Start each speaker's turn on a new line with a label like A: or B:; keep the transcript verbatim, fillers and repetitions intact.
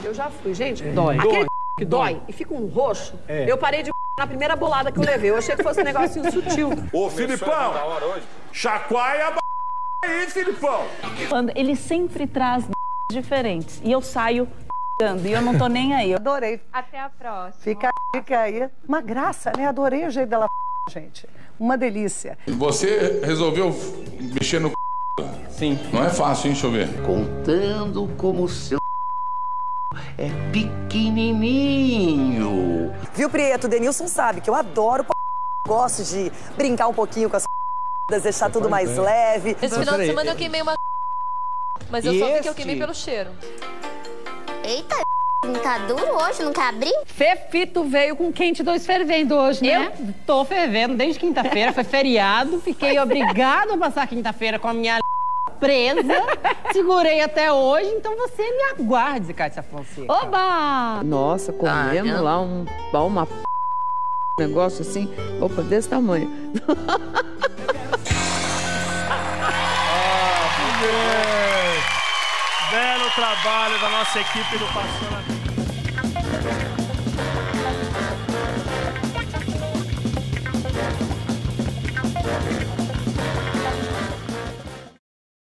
A: Eu já fui, gente.
B: Dói.
A: Aquele
B: Que
A: dói.
B: dói.
A: E fica um roxo.
B: É.
A: Eu parei de na primeira bolada que eu levei. Eu achei que fosse um negocinho sutil.
C: Ô, Filipão, chacoalha a b... aí, Filipão.
D: Ele sempre traz diferentes. E eu saio e eu não tô nem aí. Eu
E: adorei.
F: Até a próxima.
E: Fica, fica aí. Uma graça, né? Adorei o jeito dela, gente. Uma delícia.
C: Você resolveu mexer no c...
B: Sim.
C: Não é fácil, hein? Deixa eu ver.
G: Contando como o seu é pequenininho.
H: Viu, Prieto? O Denilson sabe que eu adoro p... Gosto de brincar um pouquinho com as p... deixar tudo mais leve.
F: Esse final de semana eu queimei uma mas eu só vi que eu queimei pelo cheiro.
I: Eita, não tá duro hoje? Não quer abrir?
B: Fefito veio com quente dois fervendo hoje, né? Eu tô fervendo desde quinta-feira, foi feriado. Fiquei obrigado a passar quinta-feira com a minha presa. Segurei até hoje, então você me aguarde, Kátia Fonseca. Oba!
J: Nossa, comemos ah, lá um pau, uma p... negócio assim, opa, desse tamanho.
K: Ah, belo trabalho da nossa equipe do Passando a